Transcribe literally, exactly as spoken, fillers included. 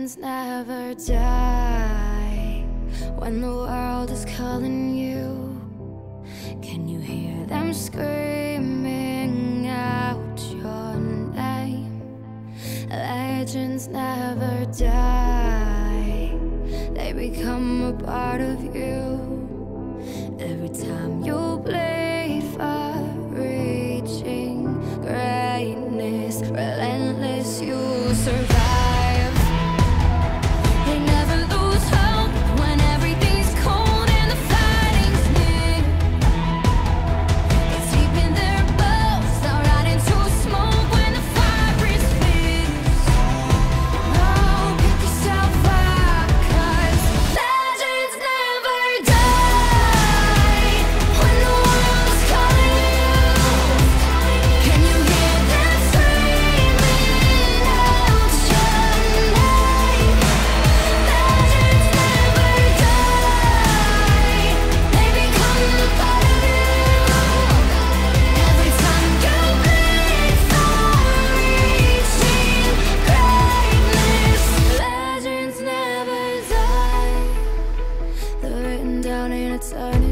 Legends never die. When the world is calling you, can you hear them screaming out your name? Legends never die. They become a part of you. Every time you bleed for reaching greatness, relentless, you survive. They never lose hope when everything's cold and the fighting's near. It's deep in their bones, they'll ride into smoke when the fire is fierce. Oh, pick yourself up, 'cause legends never die. When the world's calling you, can you hear them screaming out your name? Legends never die. They become a part of you. Every time you bleed for reaching greatness, legends never die. They're written down in eternity.